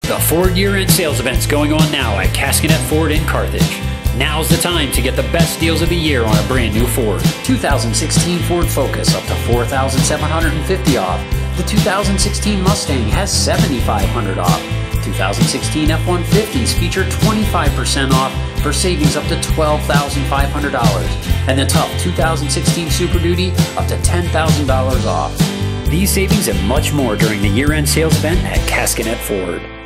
The Ford year-end sales event's going on now at Cascanet Ford in Carthage. Now's the time to get the best deals of the year on a brand new Ford. 2016 Ford Focus up to $4,750 off. The 2016 Mustang has $7,500 off. 2016 F-150s feature 25% off for savings up to $12,500. And the tough 2016 Super Duty up to $10,000 off. These savings and much more during the year-end sales event at Cascanet Ford.